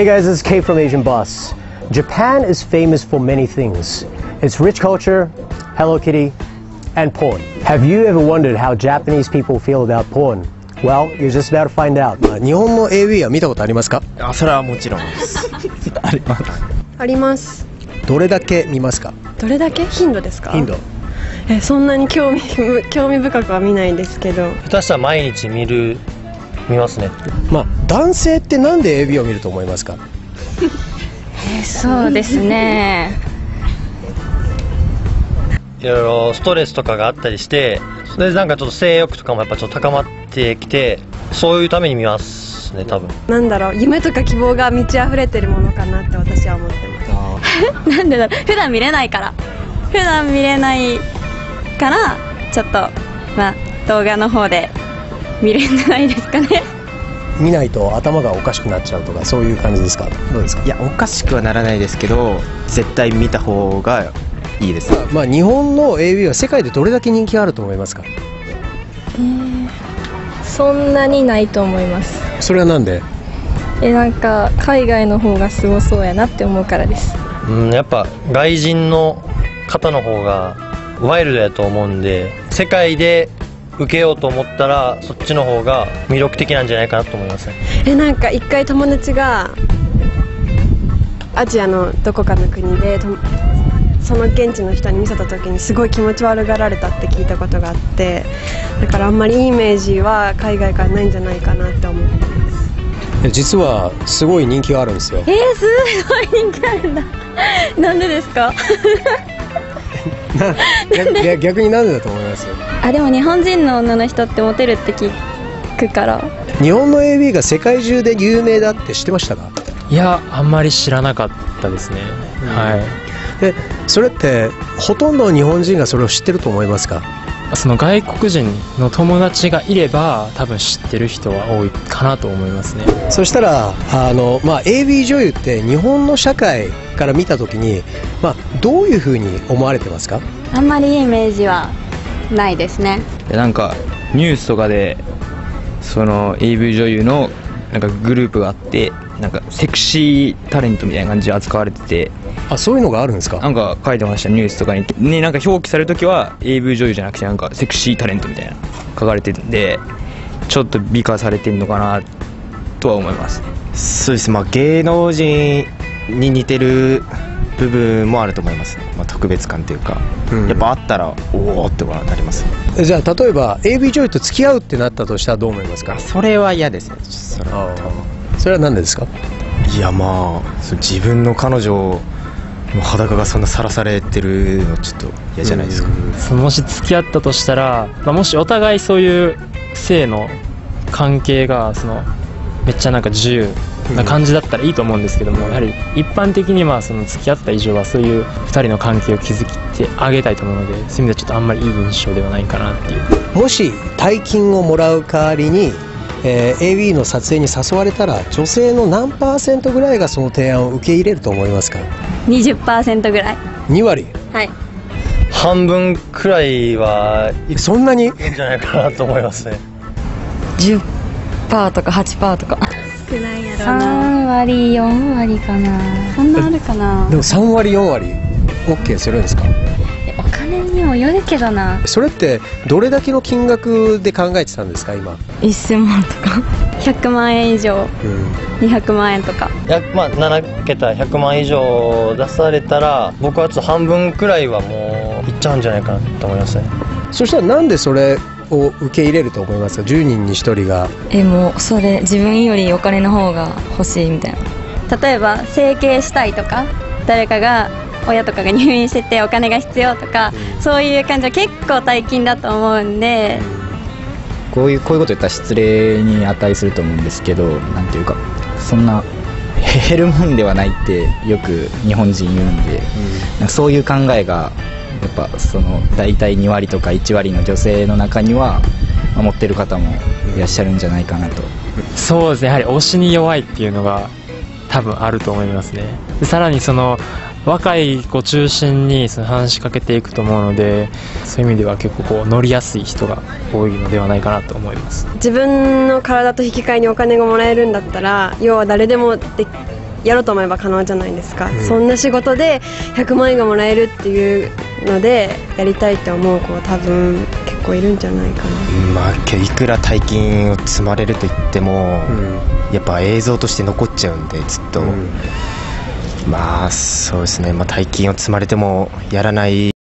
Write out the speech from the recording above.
Hey guys, this is Kate from Asian Boss. Japan is famous for many things. Its rich culture, Hello Kitty, and porn. Have you ever wondered how Japanese people feel about porn? Well, you're just about to find out. 日本の AV は見たことありますか？ あ、それはもちろんですあります。 あります。 どれだけ見ますか？ どれだけ？頻度ですか？ 頻度。 そんなに興味深くは見ないんですけど。 下手したら毎日見ますね。 男性ってなんで AV を見ると思いますか？ そうですね。 いろいろストレスとかがあったりして、それでなんかちょっと性欲とかもやっぱちょっと高まってきて、そういうために見ますね、多分。 なんだろう、夢とか希望が満ち溢れてるものかなって私は思ってます。 なんでだろう、普段見れないからちょっと動画の方で見れるんじゃないですかね。 見ないと頭がおかしくなっちゃうとか、そういう感じですか？どうですか？ いや、おかしくはならないですけど、絶対見た方がいいです。 日本の AV は世界でどれだけ人気があると思いますか？ そんなにないと思います。 それはなんで？ なんか海外の方がすごそうやなって思うからです。 やっぱ外人の方の方がワイルドやと思うんで、世界で受けようと思ったらそっちの方が魅力的なんじゃないかなと思いますね。 なんか一回友達がアジアのどこかの国でその現地の人に見せた時にすごい気持ち悪がられたって聞いたことがあって、だからあんまりいいイメージは海外からないんじゃないかなって思ってます。 実はすごい人気があるんですよ。 すごい人気あるんだなんでですか？ 逆になんでだと思います？ でも日本人の女の人ってモテるって聞くから。 日本の AV が世界中で有名だって知ってましたか？ いや、あんまり知らなかったですね。 でそれってほとんどの日本人がそれを知ってると思いますか？ その外国人の友達がいれば多分知ってる人は多いかなと思いますね。 そしたらAV 女優って日本の社会から見た時に、どういうふうに思われてますか？ あんまりいいイメージはないですね。 なんかニュースとかでその AV 女優のなんかグループがあって、なんかセクシータレントみたいな感じで扱われてて。 そういうのがあるんですか？なんか書いてました、ニュースとかになんか表記されるときは AV 女優じゃなくてなんかセクシータレントみたいな書かれてるんで、ちょっと美化されてるのかなとは思います。 そうです。芸能人に似てる部分もあると思います。特別感というか、やっぱあったらおおってはなります。 じゃあ例えば AV 女優と付き合うってなったとしたらどう思いますか？ それは嫌ですね。 それは何でですか？ いや、自分の彼女の裸がそんなさらされてるのちょっと嫌じゃないですか。 もし付き合ったとしたら、もしお互いそういう性の関係がめっちゃなんか自由な感じだったらいいと思うんですけども、やはり一般的にその付き合った以上はそういう2人の関係を築きてあげたいと思うので、そういう意味ではちょっとあんまりいい印象ではないかなっていう。 もし大金をもらう代わりにAV の撮影に誘われたら、女性の何%ぐらいがその提案を受け入れると思いますか ？20% ぐらい。 2割。 はい。 半分くらいはそんなにいいんじゃないかなと思いますね。 10% とか 8% とか。 少ないやろな。 3割4割かな。そんなあるかな。 でも3割4割 OK するんですか？ お金にもよるけどな。 それってどれだけの金額で考えてたんですか今 ？1000万とか100万円以上、200万円とか。 7桁100万以上出されたら、僕はちょっと半分くらいはもういっちゃうんじゃないかなと思いますね。 そしたらなんでそれを受け入れると思いますか？10人に1人が。 もうそれ自分よりお金の方が欲しいみたいな。 例えば整形したいとか、誰かが親とかが入院しててお金が必要とか、そういう感じは結構大金だと思うんで、 こういうこと言ったら失礼に値すると思うんですけど、なんていうかそんな減るもんではないってよく日本人言うんで、なんかそういう考えがやっぱ大体2割とか1割の女性の中には持ってる方もいらっしゃるんじゃないかなと。 そうですね、やはり推しに弱いっていうのが多分あると思いますね。でさらに若い子中心に話しかけていくと思うので、そういう意味では結構乗りやすい人が多いのではないかなと思います。 自分の体と引き換えにお金がもらえるんだったら、要は誰でもやろうと思えば可能じゃないですか、そんな仕事で100万円がもらえるっていうのでやりたいって思う子は多分結構いるんじゃないかな。 まあいくら大金を積まれると言っても、やっぱ映像として残っちゃうんでずっと、まあそうですね、まあ、大金を積まれてもやらない